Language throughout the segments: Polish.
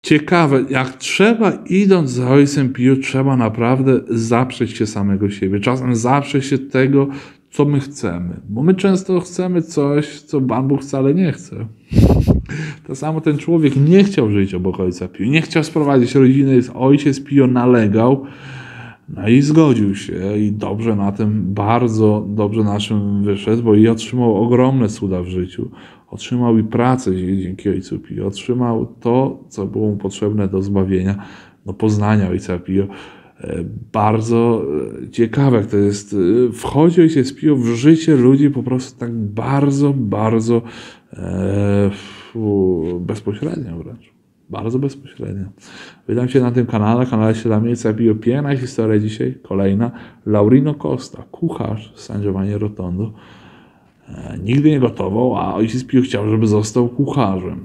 Ciekawe, jak trzeba, idąc za Ojcem Pio, trzeba naprawdę zaprzeć się samego siebie. Czasem zaprzeć się tego, co my chcemy. Bo my często chcemy coś, co Pan Bóg wcale nie chce. To samo ten człowiek nie chciał żyć obok Ojca Pio. Nie chciał sprowadzić rodziny. Ojciec Pio nalegał. No i zgodził się. I dobrze na tym, bardzo dobrze na czym wyszedł, bo i otrzymał ogromne cuda w życiu. Otrzymał i pracę dzięki Ojcu Pio. Otrzymał to, co było mu potrzebne do zbawienia, do poznania Ojca Pio. Bardzo ciekawe, jak to jest. Wchodzi Ojciec Pio w życie ludzi po prostu tak bardzo, bardzo bezpośrednio wręcz. Bardzo bezpośrednio. Witam Cię na tym kanale Śladami Ojca Pio. Piękna historia dzisiaj, kolejna. Laurino Costa, kucharz w San Giovanni Rotondo. Nigdy nie gotował, a Ojciec Pio chciał, żeby został kucharzem.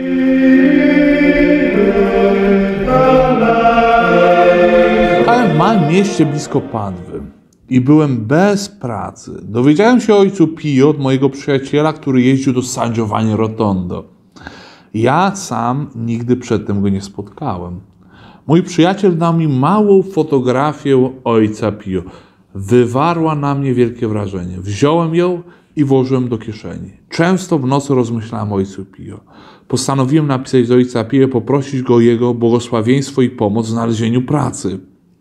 Mieszkałem w małym mieście blisko Padwy i byłem bez pracy. Dowiedziałem się o Ojcu Pio od mojego przyjaciela, który jeździł do San Giovanni Rotondo. Ja sam nigdy przedtem go nie spotkałem. Mój przyjaciel dał mi małą fotografię Ojca Pio. Wywarła na mnie wielkie wrażenie. Wziąłem ją i włożyłem do kieszeni. Często w nocy rozmyślałem o Ojcu Pio. Postanowiłem napisać do Ojca Pio, poprosić go o jego błogosławieństwo i pomoc w znalezieniu pracy.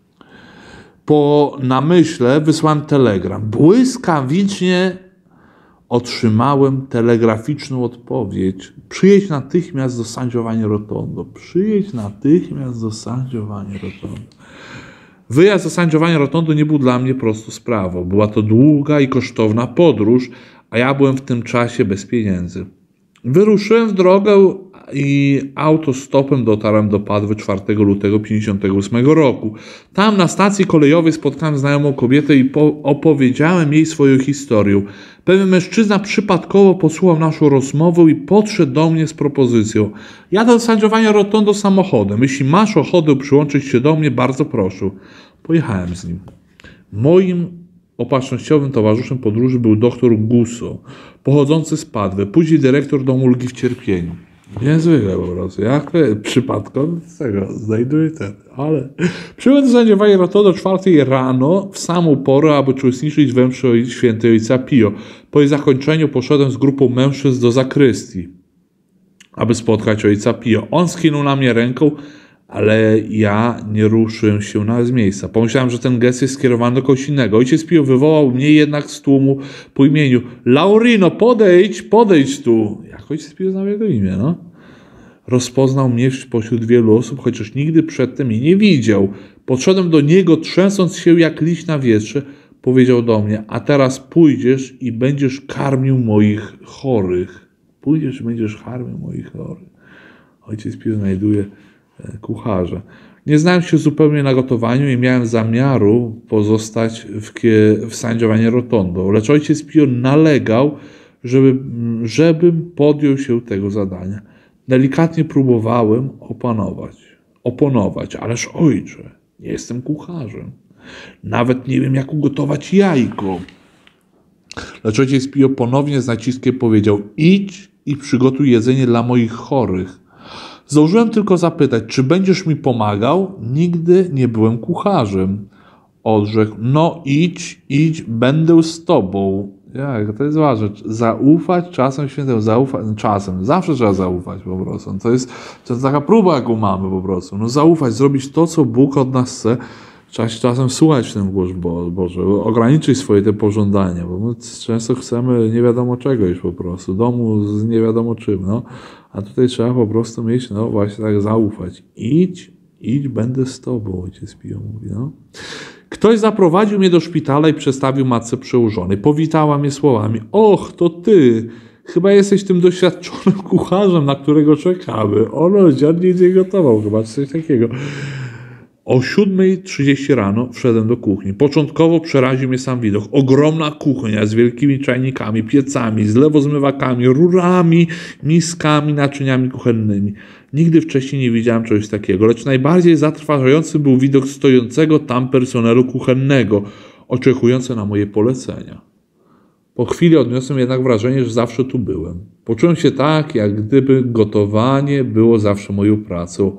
Po namyśle wysłałem telegram. Błyskawicznie otrzymałem telegraficzną odpowiedź. Przyjedź natychmiast do San Giovanni Rotondo. Przyjedź natychmiast do San Giovanni Rotondo. Wyjazd do San Giovanni Rotondo nie był dla mnie prostą sprawą. Była to długa i kosztowna podróż, a ja byłem w tym czasie bez pieniędzy. Wyruszyłem w drogę i autostopem dotarłem do Padwy 4 lutego 1958 roku. Tam na stacji kolejowej spotkałem znajomą kobietę i opowiedziałem jej swoją historię. Pewien mężczyzna przypadkowo posłuchał naszą rozmowę i podszedł do mnie z propozycją. Jadę do San Giovanni Rotondo samochodem. Jeśli masz ochotę przyłączyć się do mnie, bardzo proszę. Pojechałem z nim. Moim opatrznościowym towarzyszem podróży był dr Gusso, pochodzący z Padwy, później dyrektor domu ulgi w cierpieniu. Niezwykle po prostu. Jak to jest? Przypadkowo z tego znajduję ten. Ale przybyłem do San Giovanni Rotondo 4 rano w samą porę, aby uczestniczyć w mszy świętej Ojca Pio. Po jej zakończeniu poszedłem z grupą mężczyzn do zakrystii, aby spotkać Ojca Pio. On skinął na mnie ręką, ale ja nie ruszyłem się nawet z miejsca. Pomyślałem, że ten gest jest skierowany do kogoś innego. Ojciec Pio wywołał mnie jednak z tłumu po imieniu. Laurino, podejdź tu. Jak Ojciec Pio znał jego imię, no? Rozpoznał mnie spośród wielu osób, chociaż nigdy przedtem mnie nie widział. Podszedłem do niego, trzęsąc się jak liść na wietrze. Powiedział do mnie, a teraz pójdziesz i będziesz karmił moich chorych. Pójdziesz i będziesz karmił moich chorych. Ojciec Pio znajduje kucharza. Nie znałem się zupełnie na gotowaniu i miałem zamiaru pozostać w San Giovanni Rotondo, lecz Ojciec Pio nalegał, żebym podjął się tego zadania. Delikatnie próbowałem oponować, ależ ojcze, nie jestem kucharzem. Nawet nie wiem, jak ugotować jajko. Lecz Ojciec Pio ponownie z naciskiem powiedział, idź i przygotuj jedzenie dla moich chorych. Zdążyłem tylko zapytać, czy będziesz mi pomagał? Nigdy nie byłem kucharzem. Odrzekł, no idź, będę z tobą. Jak, to jest ważne. Zaufać czasem świętemu, czasem. Zawsze trzeba zaufać po prostu. To jest taka próba, jaką mamy po prostu. No zaufać, zrobić to, co Bóg od nas chce. Trzeba się czasem słuchać ten głos Boże, ograniczyć swoje te pożądania, bo my często chcemy nie wiadomo czego już po prostu, domu z nie wiadomo czym, no. A tutaj trzeba po prostu mieć, no właśnie tak zaufać. Idź, będę z tobą, Ojciec Pio mówi, no. Ktoś zaprowadził mnie do szpitala i przedstawił matce przełożonej. Powitała mnie słowami, och, to ty, chyba jesteś tym doświadczonym kucharzem, na którego czekamy. Ono, dziad nie gotował chyba, coś takiego. O 7:30 rano wszedłem do kuchni. Początkowo przeraził mnie sam widok. Ogromna kuchnia z wielkimi czajnikami, piecami, zlewozmywakami, rurami, miskami, naczyniami kuchennymi. Nigdy wcześniej nie widziałem czegoś takiego, lecz najbardziej zatrważający był widok stojącego tam personelu kuchennego, oczekujący na moje polecenia. Po chwili odniosłem jednak wrażenie, że zawsze tu byłem. Poczułem się tak, jak gdyby gotowanie było zawsze moją pracą.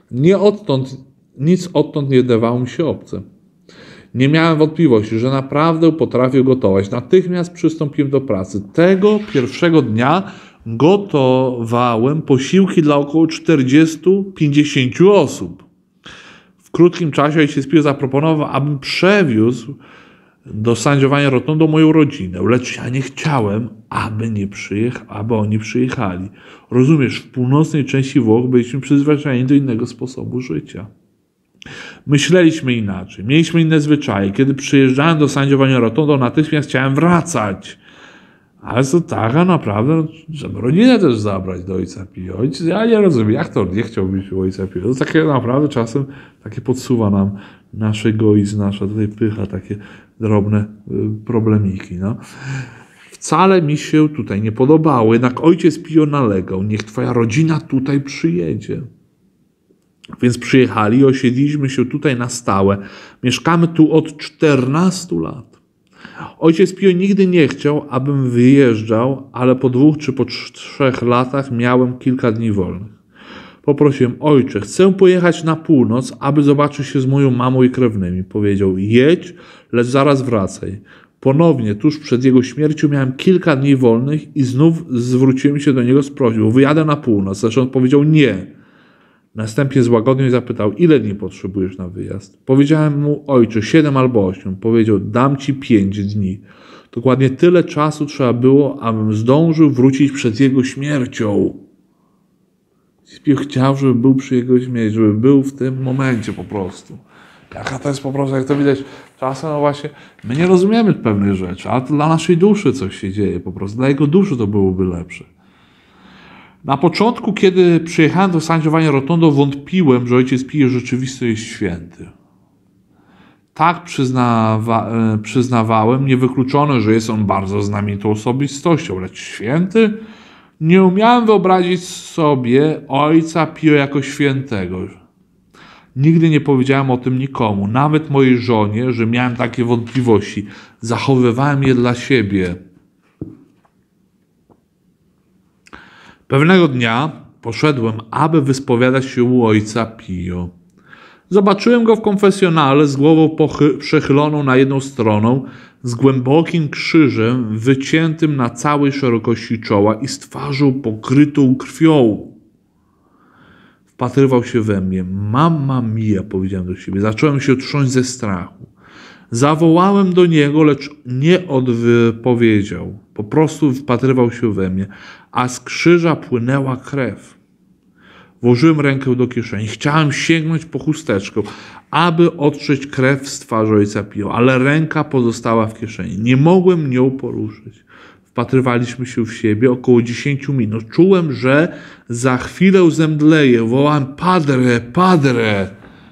Nic odtąd nie dawało mi się obce. Nie miałem wątpliwości, że naprawdę potrafię gotować. Natychmiast przystąpiłem do pracy. Tego pierwszego dnia gotowałem posiłki dla około 40-50 osób. W krótkim czasie ojciec Pio zaproponował, abym przewiózł do sędziowania Rotondo moją rodzinę, lecz ja nie chciałem, aby oni przyjechali. Rozumiesz, w północnej części Włoch byliśmy przyzwyczajeni do innego sposobu życia. Myśleliśmy inaczej, mieliśmy inne zwyczaje. Kiedy przyjeżdżałem do sędziowania Rotondo, natychmiast chciałem wracać. Ale to taka naprawdę, żeby rodzinę też zabrać do ojca Pio. Ja nie rozumiem, jak to nie chciałbyś u ojca Pio. To takie naprawdę czasem takie podsuwa nam nasz egoizm, nasza tutaj pycha, takie drobne problemiki. No. Wcale mi się tutaj nie podobało, jednak ojciec Pio nalegał, niech twoja rodzina tutaj przyjedzie. Więc przyjechali i osiedliliśmy się tutaj na stałe. Mieszkamy tu od 14 lat. Ojciec Pio nigdy nie chciał, abym wyjeżdżał, ale po 2 czy po 3 latach miałem kilka dni wolnych. Poprosiłem, ojcze, chcę pojechać na północ, aby zobaczyć się z moją mamą i krewnymi. Powiedział, jedź, lecz zaraz wracaj. Ponownie, tuż przed jego śmiercią miałem kilka dni wolnych i znów zwróciłem się do niego z prośbą, wyjadę na północ. Zresztą on powiedział nie. Następnie złagodnie zapytał, ile dni potrzebujesz na wyjazd? Powiedziałem mu, ojcze, 7 albo 8. Powiedział, dam ci 5 dni. Dokładnie tyle czasu trzeba było, abym zdążył wrócić przed jego śmiercią. Chciał, żeby był przy jego śmierci, żeby był w tym momencie po prostu. Jaka to jest po prostu, jak to widać, czasem no właśnie, my nie rozumiemy pewnych rzeczy, ale to dla naszej duszy coś się dzieje po prostu. Dla jego duszy to byłoby lepsze. Na początku, kiedy przyjechałem do sędziowania Rotondo, wątpiłem, że ojciec Pio rzeczywiście jest święty. Tak przyznawałem, niewykluczone, że jest on bardzo znamienitą osobistością, lecz święty? Nie umiałem wyobrazić sobie ojca Pio jako świętego. Nigdy nie powiedziałem o tym nikomu, nawet mojej żonie, że miałem takie wątpliwości. Zachowywałem je dla siebie. Pewnego dnia poszedłem, aby wyspowiadać się u ojca Pio. Zobaczyłem go w konfesjonale z głową przechyloną na jedną stronę, z głębokim krzyżem wyciętym na całej szerokości czoła i z twarzą pokrytą krwią. Wpatrywał się we mnie. Mamma mia, powiedziałem do siebie. Zacząłem się trząść ze strachu. Zawołałem do niego, lecz nie odpowiedział. Po prostu wpatrywał się we mnie, a z krzyża płynęła krew. Włożyłem rękę do kieszeni. Chciałem sięgnąć po chusteczkę, aby otrzeć krew z twarzy ojca Pio, ale ręka pozostała w kieszeni. Nie mogłem nią poruszyć. Wpatrywaliśmy się w siebie około 10 minut. Czułem, że za chwilę zemdleję. Wołałem, padre, padre.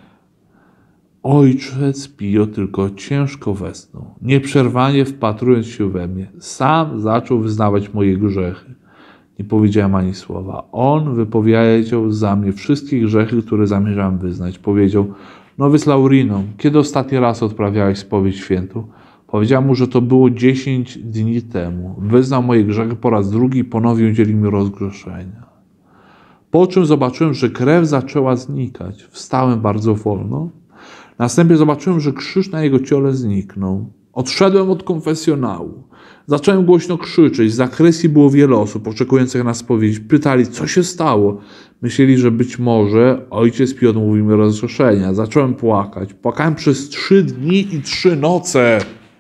Ojciec Pio tylko ciężko westchnął, nieprzerwanie wpatrując się we mnie. Sam zaczął wyznawać moje grzechy. Nie powiedziałem ani słowa. On wypowiedział za mnie wszystkie grzechy, które zamierzałem wyznać. Powiedział, nowiec Laurino, kiedy ostatni raz odprawiałeś spowiedź świętą? Powiedziałem mu, że to było 10 dni temu. Wyznał moje grzechy po raz drugi i ponownie udzielił mi rozgrzeszenia. Po czym zobaczyłem, że krew zaczęła znikać. Wstałem bardzo wolno. Następnie zobaczyłem, że krzyż na jego ciele zniknął. Odszedłem od konfesjonału. Zacząłem głośno krzyczeć. Z zakrystii było wiele osób oczekujących na spowiedź. Pytali, co się stało. Myśleli, że być może ojciec Pio odmówił mi rozgrzeszenia. Zacząłem płakać. Płakałem przez 3 dni i 3 noce.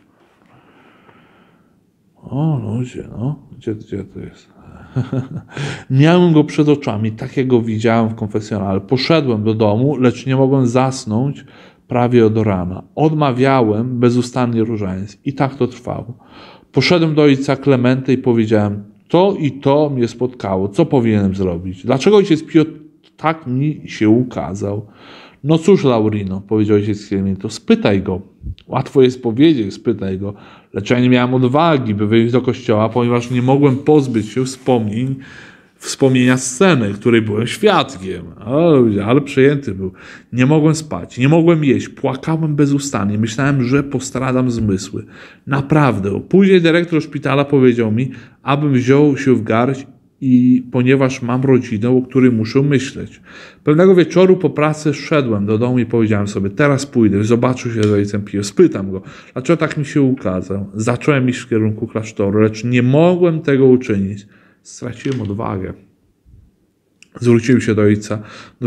O ludzie, no. Gdzie to jest? Miałem go przed oczami, tak jak go widziałem w konfesjonale. Poszedłem do domu, lecz nie mogłem zasnąć prawie od rana. Odmawiałem bezustannie różaniec. I tak to trwało. Poszedłem do ojca Klementy i powiedziałem, to i to mnie spotkało. Co powinienem zrobić? Dlaczego ojciec Pio tak mi się ukazał? No cóż, Laurino, powiedział ojciec Klementy, spytaj go. Łatwo jest powiedzieć, spytaj go. Lecz ja nie miałem odwagi, by wyjść do kościoła, ponieważ nie mogłem pozbyć się wspomnień wspomnienia sceny, której byłem świadkiem. Ale przejęty był. Nie mogłem spać, nie mogłem jeść, płakałem bezustannie. Myślałem, że postradam zmysły. Naprawdę. Później dyrektor szpitala powiedział mi, abym wziął się w garść, ponieważ mam rodzinę, o której muszę myśleć. Pewnego wieczoru po pracy szedłem do domu i powiedziałem sobie, teraz pójdę, zobaczę się z ojcem Pio, spytam go, dlaczego tak mi się ukazał. Zacząłem iść w kierunku klasztoru, lecz nie mogłem tego uczynić. Straciłem odwagę. Zwróciłem się do ojca,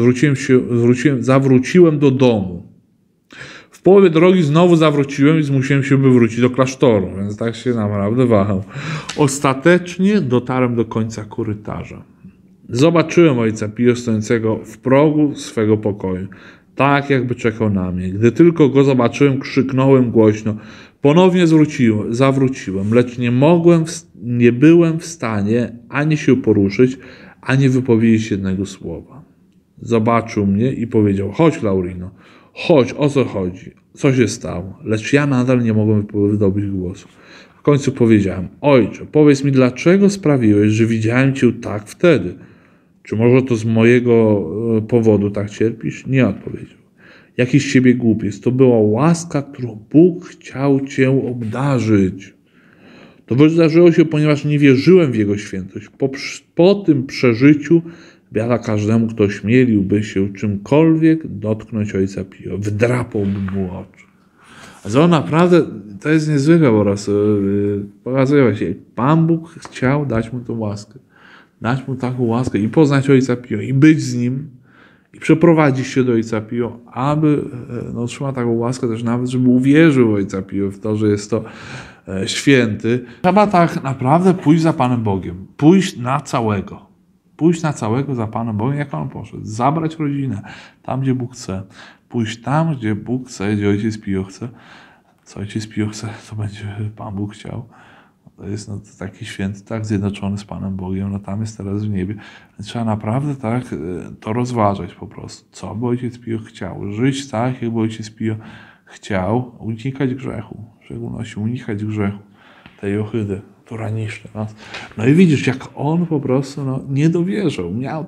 zawróciłem do domu. W połowie drogi znowu zawróciłem i zmusiłem się, by wrócić do klasztoru, więc tak się naprawdę wahał. Ostatecznie dotarłem do końca korytarza. Zobaczyłem ojca Pio stojącego w progu swego pokoju, tak jakby czekał na mnie. Gdy tylko go zobaczyłem, krzyknąłem głośno. Ponownie zawróciłem, lecz nie byłem w stanie ani się poruszyć, ani wypowiedzieć jednego słowa. Zobaczył mnie i powiedział, chodź Laurino, chodź, o co chodzi, co się stało? Lecz ja nadal nie mogłem wydobyć głosu. W końcu powiedziałem, ojcze, powiedz mi, dlaczego sprawiłeś, że widziałem cię tak wtedy? Czy może to z mojego powodu tak cierpisz? Nie odpowiedział. Jakiś ciebie głupiec, to była łaska, którą Bóg chciał cię obdarzyć. To wydarzyło się, ponieważ nie wierzyłem w Jego świętość. Po tym przeżyciu biada każdemu, kto ośmieliłby się czymkolwiek dotknąć ojca Pio. Wdrapałby mu oczy. A to naprawdę, to jest niezwykłe po raz. Pokazuje właśnie, Pan Bóg chciał dać mu tą łaskę. Dać mu taką łaskę i poznać ojca Pio, i być z nim, i przeprowadzić się do ojca Pio, aby otrzymał taką łaskę też nawet, żeby uwierzył ojca Pio w to, że jest to święty. Trzeba tak naprawdę pójść za Panem Bogiem. Pójść na całego. Pójść na całego za Panem Bogiem, jak on poszedł. Zabrać rodzinę tam, gdzie Bóg chce. Pójść tam, gdzie Bóg chce, gdzie ojciec Pio chce. Co ojciec Pio chce, to będzie Pan Bóg chciał. To jest taki święty, tak zjednoczony z Panem Bogiem, tam jest teraz w niebie. Trzeba naprawdę tak to rozważać po prostu. Co by ojciec Pio chciał? Żyć tak, jakby ojciec Pio chciał. Unikać grzechu. W szczególności unikać grzechu. Tej ohydy, która niszczy nas. No i widzisz, jak on po prostu nie dowierzał. Miał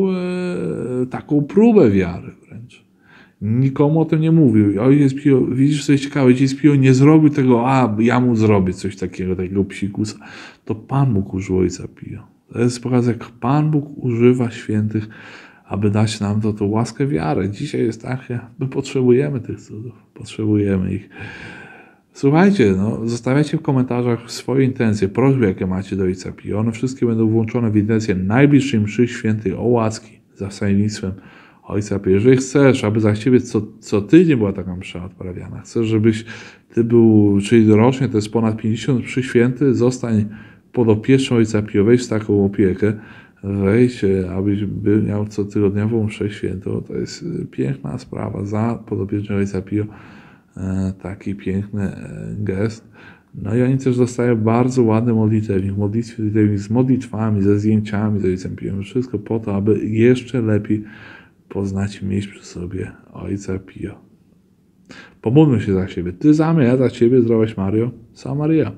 taką próbę wiary wręcz. Nikomu o tym nie mówił. Ojciec Pio, widzisz, co jest ciekawe, ojciec Pio nie zrobił tego, ja mu zrobię coś takiego psikusa. To Pan Bóg użył ojca Pio. To jest pokaz, jak Pan Bóg używa świętych, aby dać nam tą łaskę wiary. Dzisiaj jest tak, my potrzebujemy tych cudów. Potrzebujemy ich. Słuchajcie, zostawiajcie w komentarzach swoje intencje, prośby, jakie macie do ojca Pio. One wszystkie będą włączone w intencję najbliższej mszy świętej o łaski za wstawiennictwem ojca Pio. Jeżeli chcesz, aby za ciebie co tydzień była taka msza odprawiana, chcesz, żebyś ty był, czyli rocznie, to jest ponad 50 mszy święty, zostań podopieczną ojca Pio, wejdź w taką opiekę, wejdź, abyś miał cotygodniową mszę świętą. To jest piękna sprawa, za podopieczną ojca Pio. Taki piękny gest. No i oni też dostają bardzo ładny modlitewnik z modlitwami, ze zdjęciami z ojcem Pio. Wszystko po to, aby jeszcze lepiej poznać i mieć przy sobie ojca Pio. Pomódlmy się za siebie. Ty za mnie, ja za ciebie. Zdrowaś Maryjo, sama Maryja.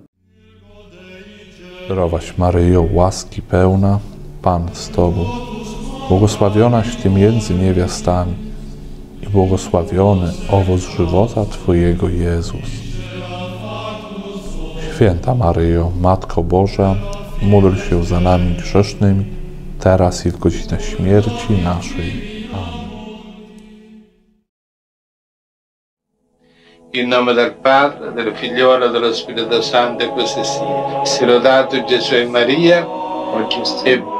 Zdrowaś Maryjo, łaski pełna, Pan z Tobą. Błogosławionaś Ty między niewiastami i błogosławiony owoc żywota Twojego, Jezus. Święta Maryjo, Matko Boża, módl się za nami grzesznymi, teraz i w godzinę śmierci naszej. In nome del Padre, del Figliolo e dello Spirito Santo, così sia. Sia lodato Gesù e Maria, oggi e